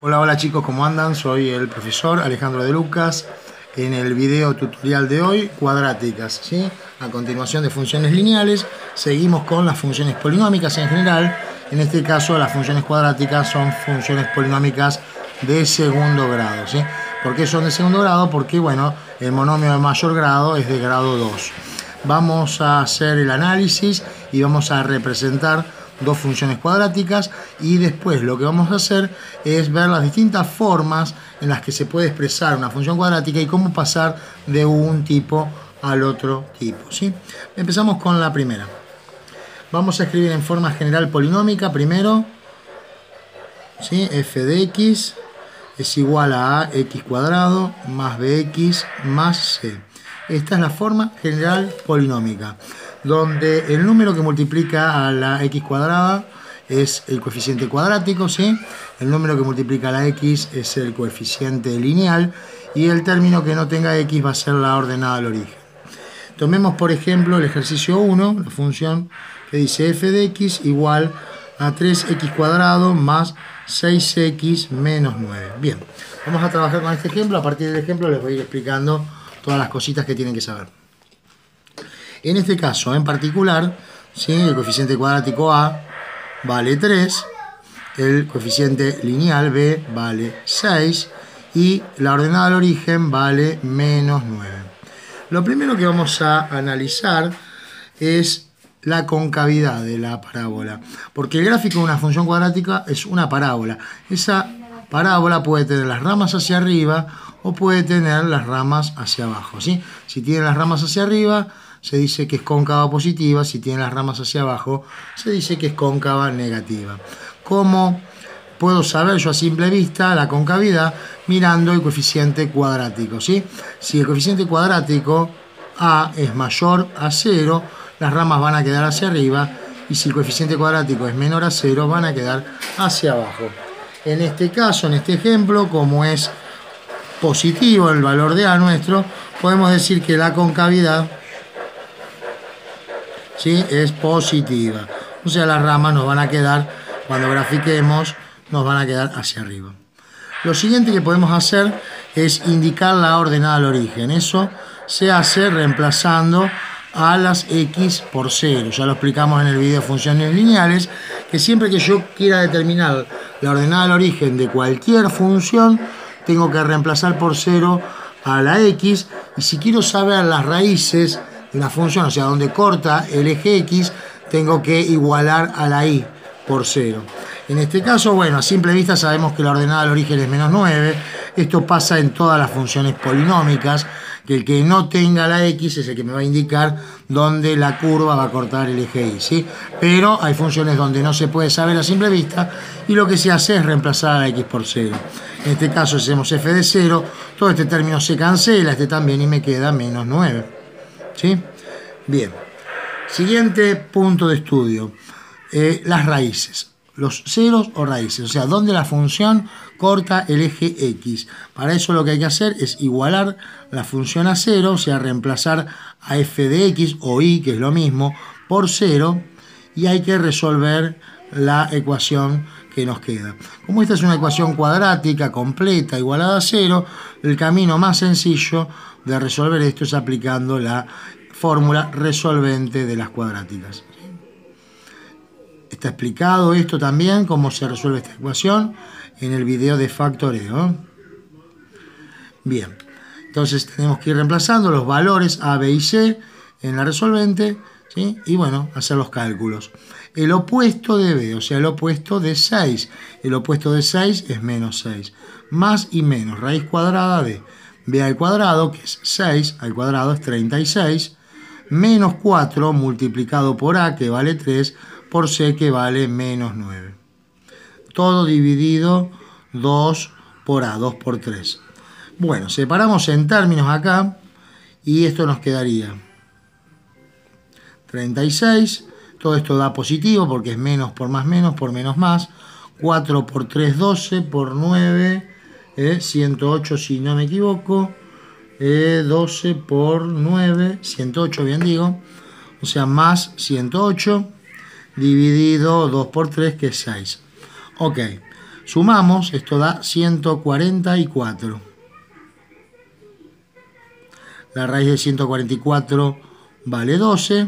Hola, hola chicos, ¿cómo andan? Soy el profesor Alejandro de Lucas. En el video tutorial de hoy, cuadráticas, ¿sí? A continuación de funciones lineales, seguimos con las funciones polinómicas en general. En este caso, las funciones cuadráticas son funciones polinómicas de segundo grado, ¿sí? ¿Por qué son de segundo grado? Porque, bueno, el monomio de mayor grado es de grado 2. Vamos a hacer el análisis y vamos a representar dos funciones cuadráticas, y después lo que vamos a hacer es ver las distintas formas en las que se puede expresar una función cuadrática y cómo pasar de un tipo al otro tipo, ¿sí? Empezamos con la primera. Vamos a escribir en forma general polinómica primero, ¿sí? F de x es igual a x cuadrado más bx más c. Esta es la forma general polinómica, donde el número que multiplica a la x cuadrada es el coeficiente cuadrático, ¿sí? El número que multiplica a la x es el coeficiente lineal, y el término que no tenga x va a ser la ordenada al origen. Tomemos, por ejemplo, el ejercicio 1, la función que dice f de x igual a 3x cuadrado más 6x menos 9. Bien, vamos a trabajar con este ejemplo. A partir del ejemplo les voy a ir explicando todas las cositas que tienen que saber. En este caso en particular, ¿sí? El coeficiente cuadrático a vale 3, el coeficiente lineal b vale 6 y la ordenada al origen vale menos 9. Lo primero que vamos a analizar es la concavidad de la parábola, porque el gráfico de una función cuadrática es una parábola. Esa parábola puede tener las ramas hacia arriba o puede tener las ramas hacia abajo, ¿sí? Si tiene las ramas hacia arriba, se dice que es cóncava positiva. Si tiene las ramas hacia abajo, se dice que es cóncava negativa. ¿Cómo puedo saber yo a simple vista la concavidad? Mirando el coeficiente cuadrático, ¿sí? Si el coeficiente cuadrático a es mayor a 0, las ramas van a quedar hacia arriba, y si el coeficiente cuadrático es menor a 0, van a quedar hacia abajo. En este caso, en este ejemplo, como es positivo el valor de a nuestro, podemos decir que la concavidad, ¿sí?, es positiva. O sea, las ramas nos van a quedar, cuando grafiquemos, nos van a quedar hacia arriba. Lo siguiente que podemos hacer es indicar la ordenada al origen. Eso se hace reemplazando a las x por 0. Ya lo explicamos en el video de funciones lineales, que siempre que yo quiera determinar la ordenada al origen de cualquier función, tengo que reemplazar por 0 a la x, y si quiero saber las raíces de una función, o sea, donde corta el eje x, tengo que igualar a la y por 0. En este caso, bueno, a simple vista sabemos que la ordenada al origen es menos 9. Esto pasa en todas las funciones polinómicas, que el que no tenga la x es el que me va a indicar dónde la curva va a cortar el eje y, ¿sí? Pero hay funciones donde no se puede saber a simple vista, y lo que se hace es reemplazar a la x por 0. En este caso hacemos f de 0, todo este término se cancela, este también, y me queda menos 9. ¿Sí? Bien. Siguiente punto de estudio. Las raíces. Los ceros o raíces, o sea, donde la función corta el eje x. Para eso lo que hay que hacer es igualar la función a 0, o sea, reemplazar a f de x o y, que es lo mismo, por 0, y hay que resolver la ecuación que nos queda. Como esta es una ecuación cuadrática completa igualada a 0, el camino más sencillo de resolver esto es aplicando la fórmula resolvente de las cuadráticas. Está explicado esto también, cómo se resuelve esta ecuación, en el video de factoreo. Bien, entonces tenemos que ir reemplazando los valores a, b y c en la resolvente, ¿sí? Y bueno, hacer los cálculos. El opuesto de b, o sea, el opuesto de 6. El opuesto de 6 es menos 6. Más y menos, raíz cuadrada de b al cuadrado, que es 6 al cuadrado, es 36, menos 4 multiplicado por a, que vale 3, por c, que vale menos 9. Todo dividido 2 por a, 2 por 3. Bueno, separamos en términos acá, y esto nos quedaría 36. Todo esto da positivo porque es menos por menos más. 4 por 3, 12, por 9, 108 si no me equivoco. 12 por 9, 108 bien digo. O sea, más 108. Dividido 2 por 3, que es 6. Ok, Sumamos, esto da 144. La raíz de 144 vale 12.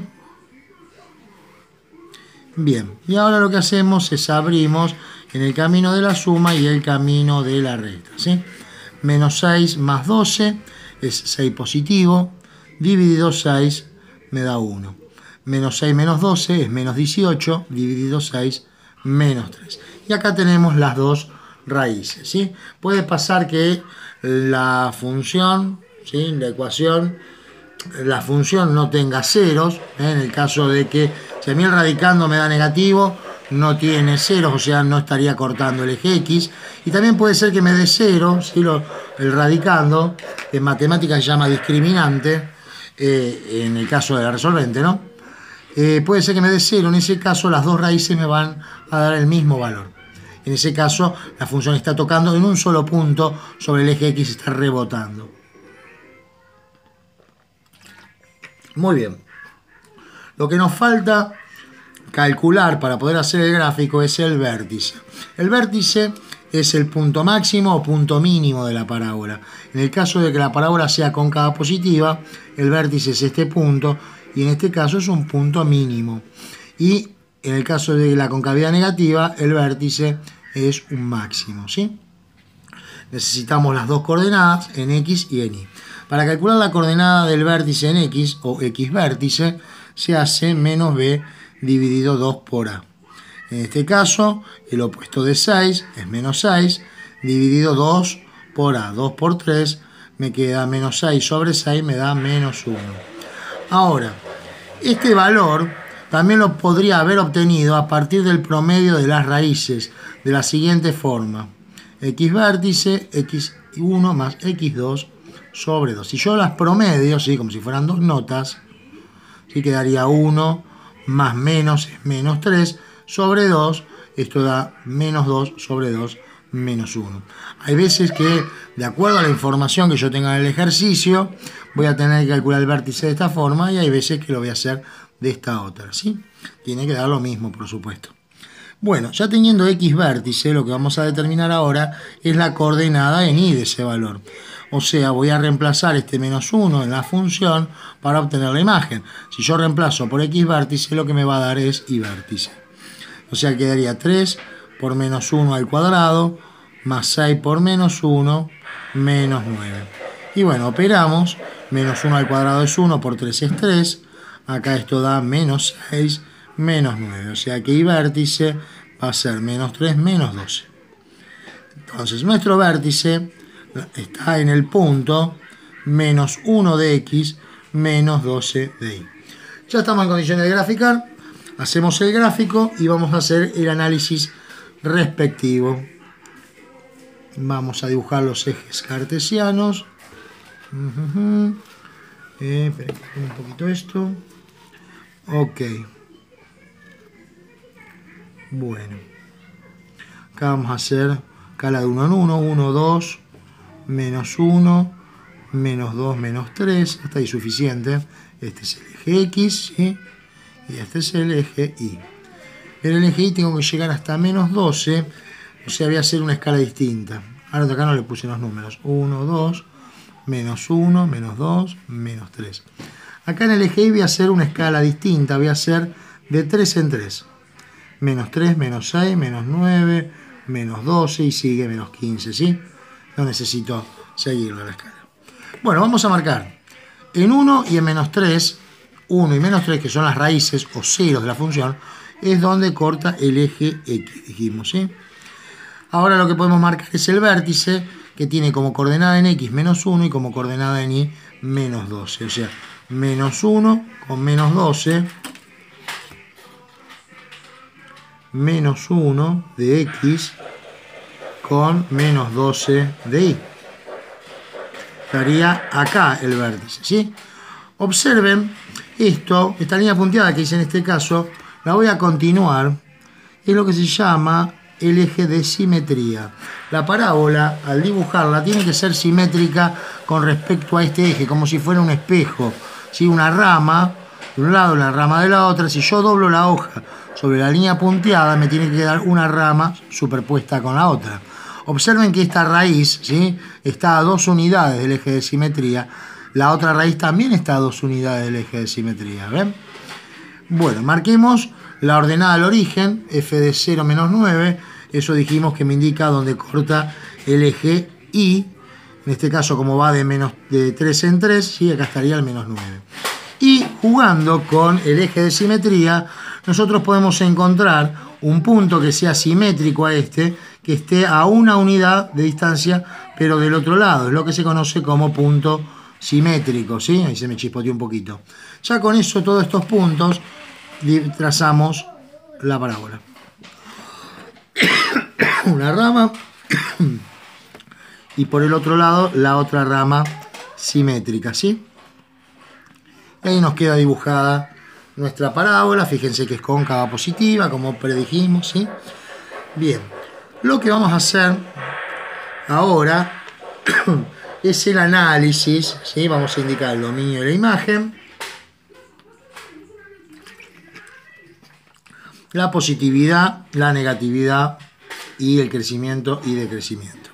Bien, y ahora lo que hacemos es abrimos en el camino de la suma y el camino de la resta, ¿sí? Menos 6 más 12 es 6 positivo, dividido 6 me da 1. Menos 6 menos 12 es menos 18, dividido 6 menos 3. Y acá tenemos las dos raíces, ¿sí? Puede pasar que la función, ¿sí? La ecuación, la función no tenga ceros, ¿eh? En el caso de que si a mí el radicando me da negativo, no tiene ceros, o sea, no estaría cortando el eje X. Y también puede ser que me dé cero, ¿sí? El radicando, que en matemáticas se llama discriminante, en el caso de la resolvente, ¿no? Puede ser que me dé cero, en ese caso las dos raíces me van a dar el mismo valor. En ese caso, la función está tocando en un solo punto sobre el eje X, está rebotando. Muy bien. Lo que nos falta calcular para poder hacer el gráfico es el vértice. El vértice es el punto máximo o punto mínimo de la parábola. En el caso de que la parábola sea cóncava positiva, el vértice es este punto y en este caso es un punto mínimo. Y en el caso de la concavidad negativa, el vértice es un máximo, ¿sí? Necesitamos las dos coordenadas en X y en Y. Para calcular la coordenada del vértice en X o X vértice, se hace menos B dividido 2 por A. En este caso, el opuesto de 6 es menos 6 dividido 2 por A. 2 por 3 me queda menos 6 sobre 6, me da menos 1. Ahora, este valor también lo podría haber obtenido a partir del promedio de las raíces de la siguiente forma. X vértice, X1 más X2 sobre 2. Si yo las promedio, ¿sí? Como si fueran dos notas, ¿sí? Quedaría 1 más menos es menos 3 sobre 2. Esto da menos 2 sobre 2 menos 1. Hay veces que, de acuerdo a la información que yo tenga en el ejercicio, voy a tener que calcular el vértice de esta forma y hay veces que lo voy a hacer de esta otra, ¿sí? Tiene que dar lo mismo, por supuesto. Bueno, ya teniendo X vértice, lo que vamos a determinar ahora es la coordenada en Y de ese valor. O sea, voy a reemplazar este menos 1 en la función para obtener la imagen. Si yo reemplazo por X vértice, lo que me va a dar es Y vértice. O sea, quedaría 3 por menos 1 al cuadrado, más 6 por menos 1, menos 9. Y bueno, operamos. Menos 1 al cuadrado es 1, por 3 es 3. Acá esto da menos 6, menos 9. O sea que Y vértice va a ser menos 3, menos 12. Entonces, nuestro vértice está en el punto menos 1 de X, menos 12 de Y. Ya estamos en condiciones de graficar. Hacemos el gráfico y vamos a hacer el análisis respectivo. Vamos a dibujar los ejes cartesianos. Esperen un poquito esto. Ok. Bueno. Acá vamos a hacer escala de 1 en 1. 1, 2, menos 1, menos 2, menos 3. Hasta ahí suficiente. Este es el eje X, ¿sí? Y este es el eje Y. En el eje Y tengo que llegar hasta menos 12. O sea, voy a hacer una escala distinta. Ahora acá no le puse los números. 1, 2, menos 1, menos 2, menos 3. Acá en el eje Y voy a hacer una escala distinta. Voy a hacer de 3 en 3. Menos 3, menos 6, menos 9, menos 12 y sigue menos 15, ¿sí? No necesito seguirlo la escala. Bueno, vamos a marcar en 1 y en menos 3. 1 y menos 3, que son las raíces o ceros de la función, es donde corta el eje X, dijimos, ¿sí? Ahora lo que podemos marcar es el vértice, que tiene como coordenada en X menos 1 y como coordenada en Y menos 12. O sea, menos 1 con menos 12, menos 1 de X con menos 12 de Y. Estaría acá el vértice, ¿sí? Observen esto, esta línea punteada que hice en este caso, la voy a continuar. Es lo que se llama el eje de simetría. La parábola, al dibujarla, tiene que ser simétrica con respecto a este eje, como si fuera un espejo, ¿sí? Una rama de un lado, la rama de la otra. Si yo doblo la hoja sobre la línea punteada me tiene que quedar una rama superpuesta con la otra. Observen que esta raíz, ¿sí?, está a 2 unidades del eje de simetría. La otra raíz también está a 2 unidades del eje de simetría. ¿Ven? Bueno, marquemos la ordenada al origen, f de 0 menos 9. Eso dijimos que me indica dónde corta el eje y, en este caso como va de 3 en 3, ¿sí?, acá estaría el menos 9. Y jugando con el eje de simetría, nosotros podemos encontrar un punto que sea simétrico a este, que esté a una unidad de distancia, pero del otro lado. Es lo que se conoce como punto simétrico, ¿sí? Ahí se me chispoteó un poquito. Ya con eso, todos estos puntos, trazamos la parábola. Una rama y por el otro lado la otra rama simétrica, ¿sí? Y ahí nos queda dibujada nuestra parábola. Fíjense que es cóncava positiva, como predijimos, ¿sí? Bien, lo que vamos a hacer ahora es el análisis, ¿sí? Vamos a indicar el dominio de la imagen, la positividad, la negatividad y el crecimiento y decrecimiento.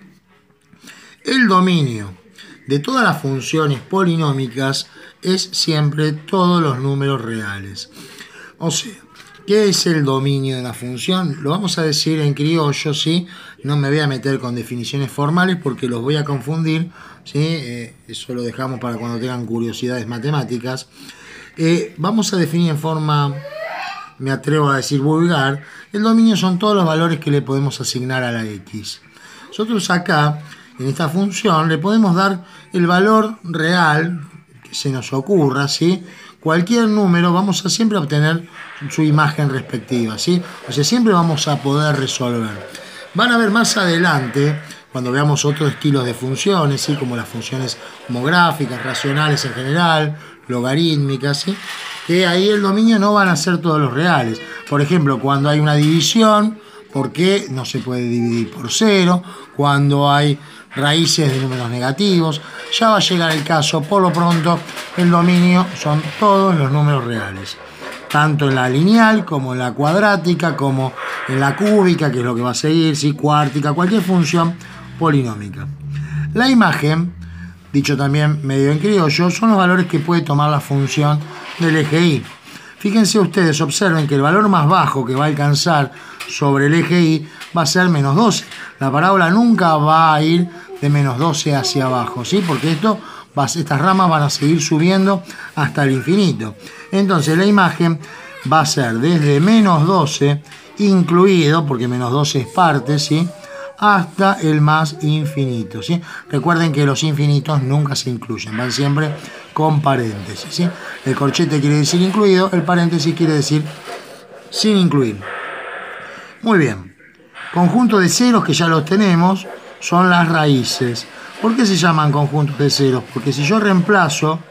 El dominio de todas las funciones polinómicas es siempre todos los números reales. O sea, ¿qué es el dominio de la función? Lo vamos a decir en criollo, ¿sí? No me voy a meter con definiciones formales porque los voy a confundir, ¿sí? Eso lo dejamos para cuando tengan curiosidades matemáticas. Vamos a definir en forma, me atrevo a decir vulgar, el dominio son todos los valores que le podemos asignar a la x. Nosotros acá, en esta función, le podemos dar el valor real que se nos ocurra, ¿sí? Cualquier número, vamos a siempre obtener su imagen respectiva, ¿sí? O sea, siempre vamos a poder resolver. Van a ver más adelante, cuando veamos otros estilos de funciones, ¿sí?, como las funciones homográficas, racionales en general, logarítmicas, ¿sí?, que ahí el dominio no van a ser todos los reales. Por ejemplo, cuando hay una división, ¿por qué no se puede dividir por 0? Cuando hay raíces de números negativos, ya va a llegar el caso. Por lo pronto, el dominio son todos los números reales, tanto en la lineal como en la cuadrática, como en la cúbica, que es lo que va a seguir, ¿sí?, cuártica, cualquier función polinómica. La imagen, dicho también medio en criollo, son los valores que puede tomar la función del eje y. Fíjense ustedes, observen que el valor más bajo que va a alcanzar sobre el eje y va a ser menos 12. La parábola nunca va a ir de menos 12 hacia abajo, ¿sí?, porque estas ramas van a seguir subiendo hasta el infinito. Entonces la imagen va a ser desde menos 12 incluido, porque menos 12 es parte, ¿sí?, hasta el más infinito, ¿sí? Recuerden que los infinitos nunca se incluyen, van siempre con paréntesis, ¿sí? El corchete quiere decir incluido, el paréntesis quiere decir sin incluir. Muy bien. Conjunto de ceros, que ya los tenemos, son las raíces. ¿Por qué se llaman conjuntos de ceros? Porque si yo reemplazo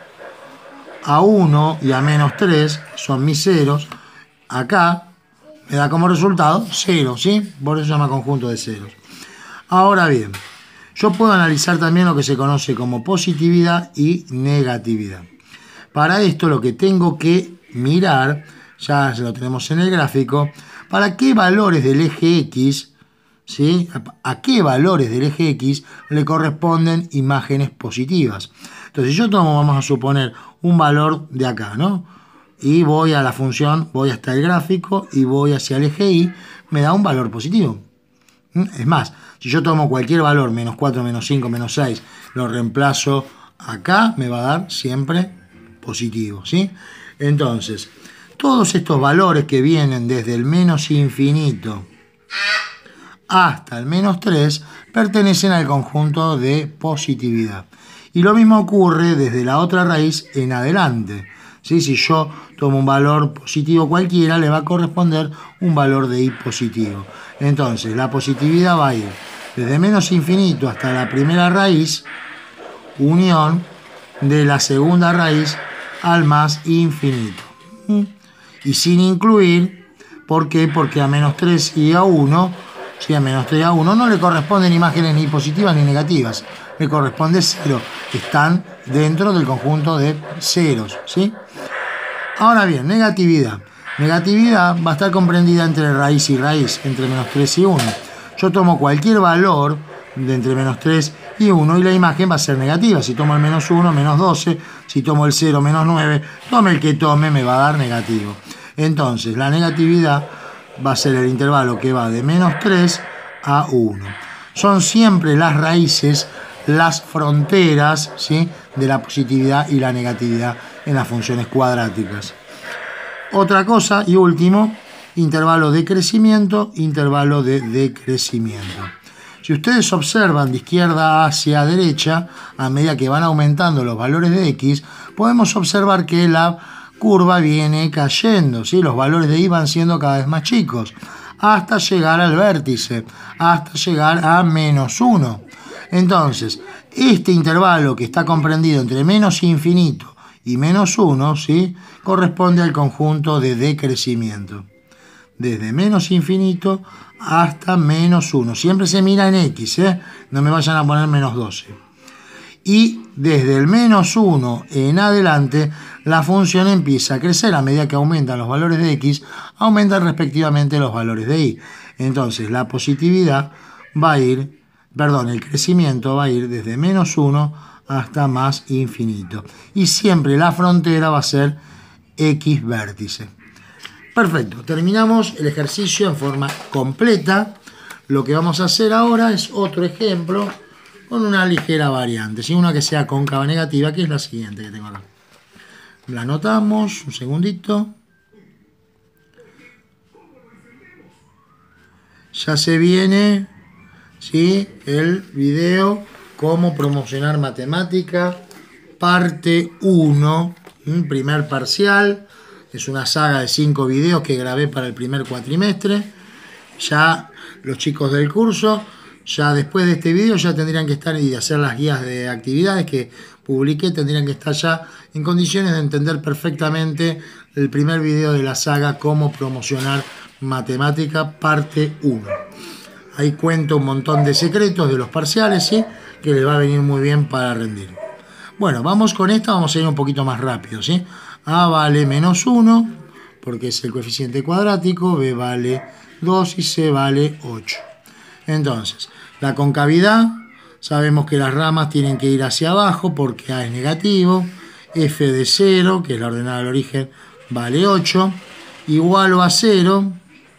a 1 y a menos 3, son mis ceros, acá me da como resultado 0, ¿sí? Por eso se llama conjunto de ceros. Ahora bien, yo puedo analizar también lo que se conoce como positividad y negatividad. Para esto lo que tengo que mirar, ya lo tenemos en el gráfico, para qué valores del eje X, ¿sí?, a qué valores del eje X le corresponden imágenes positivas. Entonces yo tomo, vamos a suponer, un valor de acá, ¿no? Y voy a la función, voy hasta el gráfico y voy hacia el eje Y, me da un valor positivo. Es más, si yo tomo cualquier valor, menos 4, menos 5, menos 6, lo reemplazo acá, me va a dar siempre positivo, ¿sí? Entonces, todos estos valores que vienen desde el menos infinito hasta el menos 3 pertenecen al conjunto de positividad. Y lo mismo ocurre desde la otra raíz en adelante, ¿sí? Si yo tomo un valor positivo cualquiera, le va a corresponder un valor de y positivo. Entonces, la positividad va a ir desde menos infinito hasta la primera raíz, unión de la segunda raíz al más infinito. Y sin incluir, ¿por qué? Porque a menos 3 y a 1, ¿sí?, a menos 3 y a 1 no le corresponden imágenes ni positivas ni negativas, le corresponde 0, están dentro del conjunto de ceros, ¿sí? Ahora bien, negatividad. Negatividad va a estar comprendida entre raíz y raíz, entre menos 3 y 1. Yo tomo cualquier valor de entre menos 3 y 1 y la imagen va a ser negativa. Si tomo el menos 1, menos 12. Si tomo el 0, menos 9. Tome el que tome, me va a dar negativo. Entonces, la negatividad va a ser el intervalo que va de menos 3 a 1. Son siempre las raíces, las fronteras, ¿sí?, de la positividad y la negatividad en las funciones cuadráticas. Otra cosa y último, intervalo de crecimiento, intervalo de decrecimiento. Si ustedes observan de izquierda hacia derecha, a medida que van aumentando los valores de x, podemos observar que la curva viene cayendo, ¿sí? Los valores de y van siendo cada vez más chicos, hasta llegar al vértice, hasta llegar a menos 1. Entonces, este intervalo que está comprendido entre menos infinito y menos 1, ¿sí?, corresponde al conjunto de decrecimiento. Desde menos infinito hasta menos 1. Siempre se mira en x, no me vayan a poner menos 12. Y desde el menos 1 en adelante, la función empieza a crecer. A medida que aumentan los valores de x, aumentan respectivamente los valores de y. Entonces, la positividad va a ir, el crecimiento va a ir desde menos 1 hasta más infinito. Y siempre la frontera va a ser x vértice. Perfecto, terminamos el ejercicio en forma completa. Lo que vamos a hacer ahora es otro ejemplo con una ligera variante, ¿sí? Una que sea cóncava negativa, que es la siguiente que tengo acá. La anotamos, un segundito. Ya se viene, ¿sí?, el video Cómo promocionar matemática, parte 1, primer parcial. Es una saga de 5 videos que grabé para el primer cuatrimestre. Ya los chicos del curso, ya después de este video, ya tendrían que estar, y de hacer las guías de actividades que publiqué, tendrían que estar ya en condiciones de entender perfectamente el primer video de la saga Cómo promocionar matemática, parte 1. Ahí cuento un montón de secretos de los parciales, ¿sí?, que les va a venir muy bien para rendir. Bueno, vamos con esta, vamos a ir un poquito más rápido, ¿sí? A vale menos 1, porque es el coeficiente cuadrático, B vale 2 y C vale 8. Entonces, la concavidad, sabemos que las ramas tienen que ir hacia abajo porque A es negativo, F de 0, que es la ordenada del origen, vale 8, igualo a 0,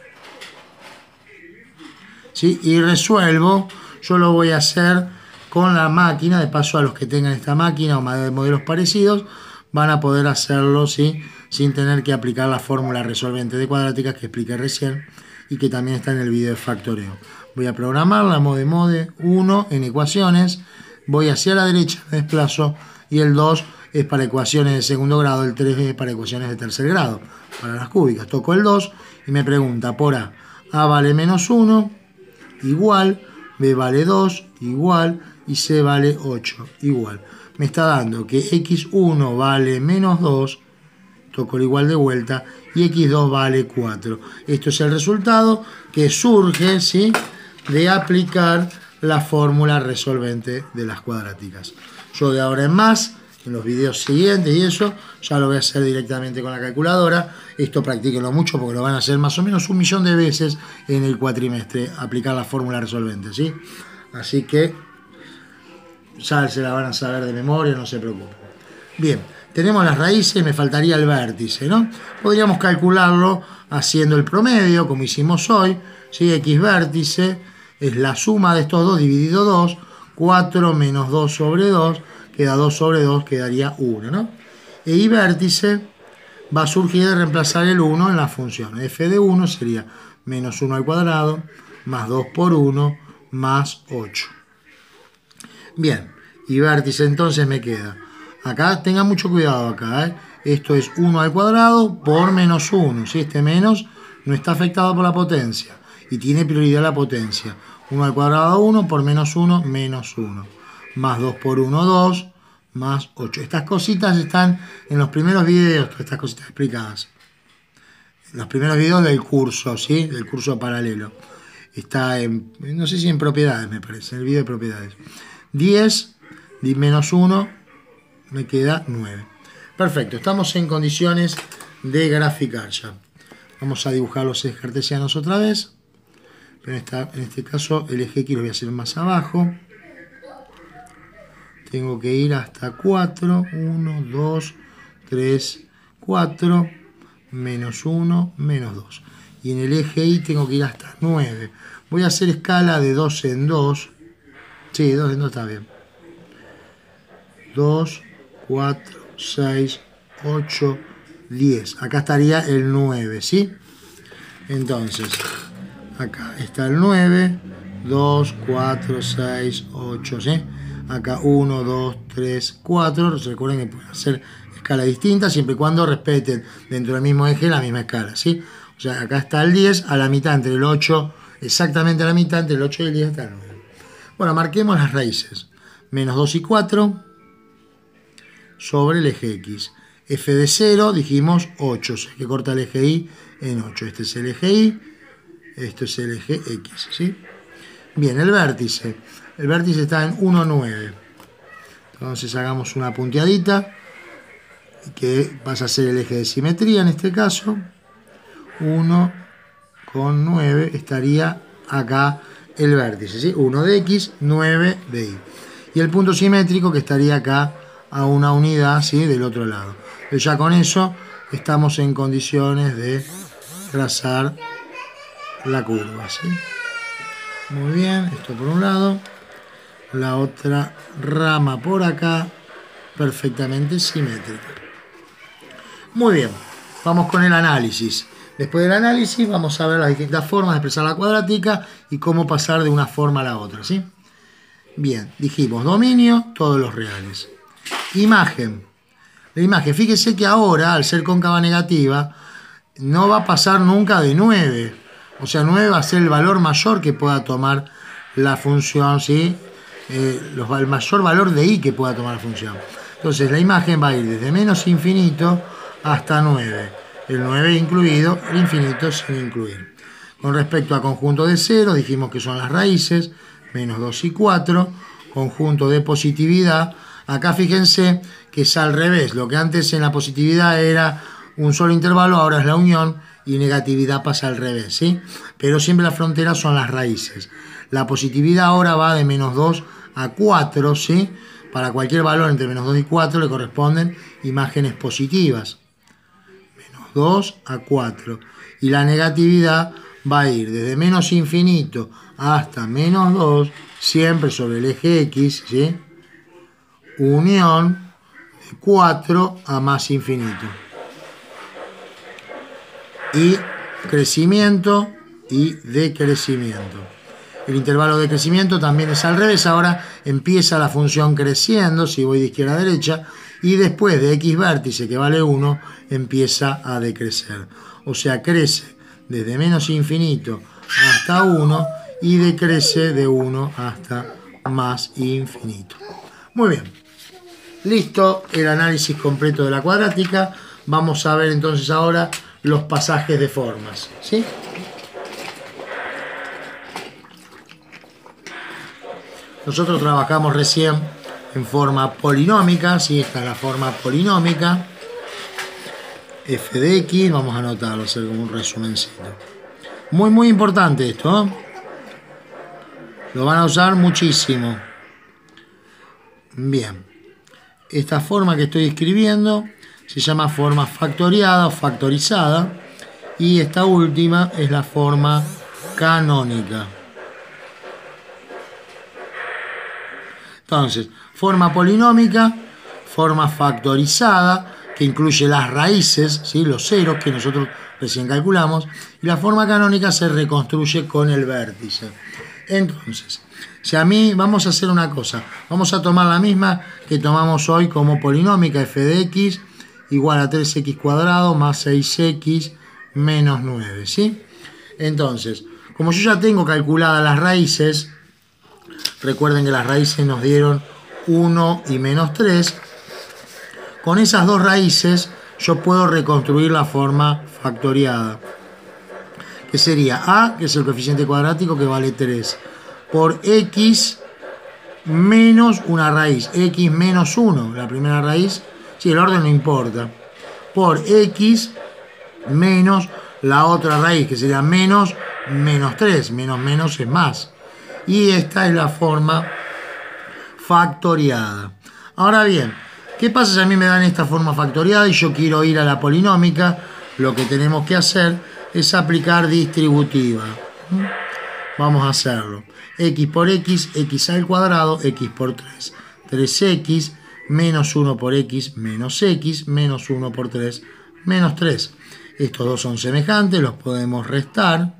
¿sí? Y resuelvo, yo lo voy a hacer con la máquina. De paso, a los que tengan esta máquina o modelos parecidos van a poder hacerlo, ¿sí?, sin tener que aplicar la fórmula resolvente de cuadráticas que expliqué recién y que también está en el video de factoreo. Voy a programarla, mode 1 en ecuaciones, voy hacia la derecha, me desplazo, y el 2 es para ecuaciones de segundo grado, el 3 es para ecuaciones de tercer grado, para las cúbicas. Toco el 2 y me pregunta por A. A vale menos 1, igual, B vale 2, igual, y C vale 8, igual. Me está dando que x1 vale menos 2, toco el igual de vuelta, y x2 vale 4. Esto es el resultado que surge, ¿sí?, de aplicar la fórmula resolvente de las cuadráticas. Yo de ahora en más, en los videos siguientes y eso, ya lo voy a hacer directamente con la calculadora. Esto practíquenlo mucho porque lo van a hacer más o menos 1.000.000 de veces en el cuatrimestre, aplicar la fórmula resolvente, ¿sí? Así que ya se la van a saber de memoria, no se preocupen. Bien, tenemos las raíces, me faltaría el vértice, ¿no? Podríamos calcularlo haciendo el promedio, como hicimos hoy, ¿sí? X vértice es la suma de estos dos dividido 2, 4 menos 2 sobre 2, queda 2 sobre 2, quedaría 1, ¿no? E y vértice va a surgir de reemplazar el 1 en la función. F de 1 sería menos 1 al cuadrado, más 2 por 1, más 8. Bien, y vértice entonces me queda. Acá tengan mucho cuidado acá, ¿eh? Esto es 1 al cuadrado por menos 1. ¿Sí? Este menos no está afectado por la potencia y tiene prioridad la potencia. 1 al cuadrado 1 por menos 1, menos 1. Más 2 por 1, 2, más 8. Estas cositas están en los primeros videos, todas estas cositas explicadas. En los primeros videos del curso, ¿sí? Del curso paralelo. Está en, no sé si en propiedades me parece, en el video de propiedades. 10 menos 1 me queda 9. Perfecto, estamos en condiciones de graficar ya. Vamos a dibujar los ejes cartesianos otra vez. Pero en este caso el eje X lo voy a hacer más abajo. Tengo que ir hasta 4. 1, 2, 3, 4. Menos 1, menos 2. Y en el eje Y tengo que ir hasta 9. Voy a hacer escala de 2 en 2. Sí, 2 en 2 está bien. 2, 4, 6, 8, 10. Acá estaría el 9, ¿sí? Entonces, acá está el 9. 2, 4, 6, 8, ¿sí? Acá 1, 2, 3, 4. Recuerden que pueden hacer escalas distintas siempre y cuando respeten dentro del mismo eje la misma escala, ¿sí? O sea, acá está el 10 a la mitad entre el 8, exactamente a la mitad entre el 8 y el 10 está el 9. Bueno, marquemos las raíces. Menos 2 y 4 sobre el eje X. F de 0 dijimos 8, o sea que corta el eje Y en 8. Este es el eje Y, esto es el eje X, ¿sí? Bien, el vértice. El vértice está en 1, 9. Entonces hagamos una punteadita, que pasa a ser el eje de simetría en este caso. 1 con 9 estaría acá el vértice, ¿sí? 1 de X, 9 de Y. Y el punto simétrico que estaría acá a una unidad, ¿sí? Del otro lado. Pero ya con eso estamos en condiciones de trazar la curva, ¿sí? Muy bien, esto por un lado. La otra rama por acá, perfectamente simétrica. Muy bien, vamos con el análisis. Después del análisis vamos a ver las distintas formas de expresar la cuadrática y cómo pasar de una forma a la otra, ¿sí? Bien, dijimos dominio, todos los reales. Imagen. La imagen, fíjese que ahora, al ser cóncava negativa, no va a pasar nunca de 9. O sea, 9 va a ser el valor mayor que pueda tomar la función, ¿sí? El mayor valor de Y que pueda tomar la función. Entonces, la imagen va a ir desde menos infinito hasta 9. El 9 incluido, el infinito sin incluir. Con respecto a conjunto de ceros, dijimos que son las raíces, menos 2 y 4. Conjunto de positividad, acá fíjense que es al revés. Lo que antes en la positividad era un solo intervalo, ahora es la unión, y negatividad pasa al revés, ¿sí? Pero siempre las fronteras son las raíces. La positividad ahora va de menos 2 a 4, ¿sí? Para cualquier valor entre menos 2 y 4 le corresponden imágenes positivas. 2 a 4. Y la negatividad va a ir desde menos infinito hasta menos 2, siempre sobre el eje X, ¿sí? Unión de 4 a más infinito. Y crecimiento y decrecimiento. El intervalo de crecimiento también es al revés. Ahora empieza la función creciendo, si voy de izquierda a derecha, y después de X vértice, que vale 1, empieza a decrecer. O sea, crece desde menos infinito hasta 1 y decrece de 1 hasta más infinito. Muy bien. Listo el análisis completo de la cuadrática. Vamos a ver entonces ahora los pasajes de formas, ¿sí? Nosotros trabajamos recién en forma polinómica, ¿sí? Esta es la forma polinómica. F de X, vamos a anotarlo, hacer como un resumencito. Muy importante esto, ¿eh? Lo van a usar muchísimo. Bien. Esta forma que estoy escribiendo se llama forma factoriada o factorizada. Y esta última es la forma canónica. Entonces, forma polinómica, forma factorizada, que incluye las raíces, ¿sí? Los ceros que nosotros recién calculamos, y la forma canónica se reconstruye con el vértice. Entonces, si a mí vamos a hacer una cosa, vamos a tomar la misma que tomamos hoy como polinómica, f de x igual a 3x cuadrado más 6x menos 9, ¿sí? Entonces, como yo ya tengo calculadas las raíces, recuerden que las raíces nos dieron 1 y menos 3. Con esas dos raíces yo puedo reconstruir la forma factoriada, que sería a, que es el coeficiente cuadrático que vale 3, por x menos una raíz, x menos 1, la primera raíz, sí, el orden no importa, por x menos la otra raíz, que sería menos 3. Menos es más. Y esta es la forma factoriada. Ahora bien, ¿qué pasa si a mí me dan esta forma factoriada y yo quiero ir a la polinómica? Lo que tenemos que hacer es aplicar distributiva. Vamos a hacerlo. X por X, X al cuadrado, X por 3. 3X menos 1 por X, menos 1 por 3, menos 3. Estos dos son semejantes, los podemos restar.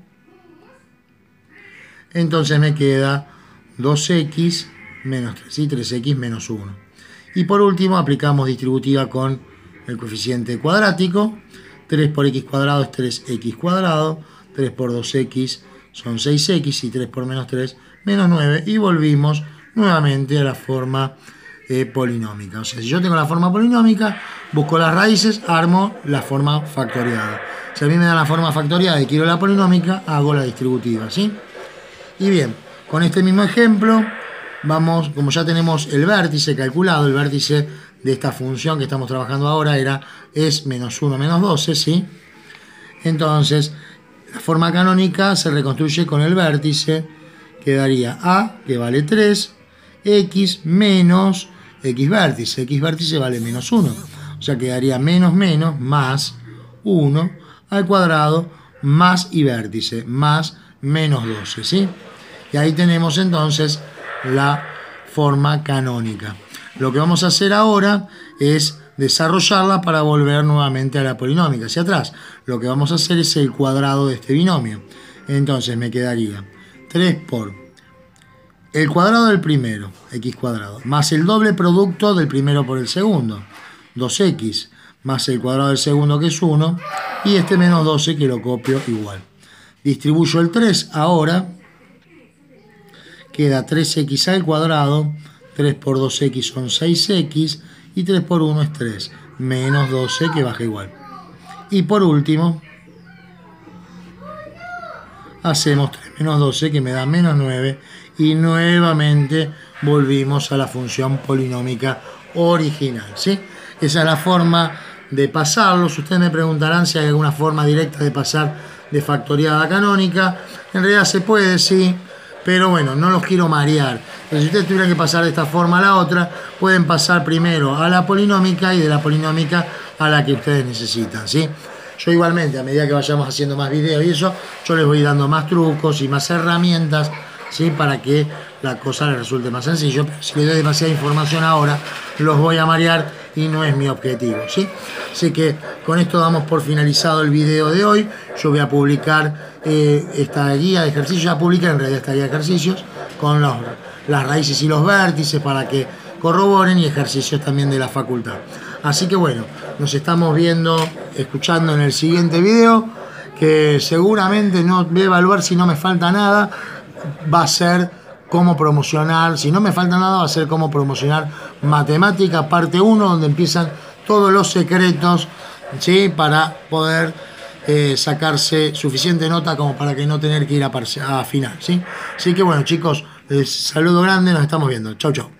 Entonces me queda 2X menos 3 y 3X menos 1. Y por último aplicamos distributiva con el coeficiente cuadrático. 3 por X cuadrado es 3X cuadrado. 3 por 2X son 6X y 3 por menos 3, menos 9. Y volvimos nuevamente a la forma polinómica. O sea, si yo tengo la forma polinómica, busco las raíces, armo la forma factoriada. Si a mí me dan la forma factoriada y quiero la polinómica, hago la distributiva, ¿sí? Y bien, con este mismo ejemplo, vamos, como ya tenemos el vértice calculado, el vértice de esta función que estamos trabajando ahora es menos 1 menos 12, ¿sí? Entonces, la forma canónica se reconstruye con el vértice, quedaría A, que vale 3, X menos X vértice vale menos 1. O sea, quedaría menos más 1 al cuadrado más y vértice, más menos 12, ¿sí? Y ahí tenemos entonces la forma canónica. Lo que vamos a hacer ahora es desarrollarla para volver nuevamente a la polinómica, hacia atrás. Lo que vamos a hacer es el cuadrado de este binomio. Entonces me quedaría 3 por el cuadrado del primero, x cuadrado, más el doble producto del primero por el segundo, 2x, más el cuadrado del segundo, que es 1, y este menos 12 que lo copio igual. Distribuyo el 3 ahora, queda 3x al cuadrado, 3 por 2x son 6x, y 3 por 1 es 3, menos 12 que baja igual. Y por último, hacemos 3 menos 12 que me da menos 9, y nuevamente volvimos a la función polinómica original, ¿sí? Esa es la forma de pasarlos. Ustedes me preguntarán si hay alguna forma directa de pasar de factoriada a canónica. En realidad se puede, sí, pero bueno, no los quiero marear. Pero si ustedes tuvieran que pasar de esta forma a la otra, pueden pasar primero a la polinómica y de la polinómica a la que ustedes necesitan, ¿sí? Yo igualmente, a medida que vayamos haciendo más videos y eso, yo les voy dando más trucos y más herramientas, ¿sí? Para que la cosa les resulte más sencillo. Pero si les doy demasiada información ahora, los voy a marear y no es mi objetivo, ¿sí? Así que con esto damos por finalizado el video de hoy. Yo voy a publicar esta guía de ejercicios, ya publiqué en realidad esta guía de ejercicios con las raíces y los vértices para que corroboren, y ejercicios también de la facultad. Así que bueno, nos estamos viendo, escuchando en el siguiente video, que seguramente no voy a evaluar si no me falta nada. Va a ser cómo promocionar, si no me falta nada, va a ser cómo promocionar matemática parte 1, donde empiezan todos los secretos, ¿sí? Para poder sacarse suficiente nota como para que no tener que ir a final, ¿sí? Así que bueno, chicos, les saludo grande, nos estamos viendo. Chau, chau.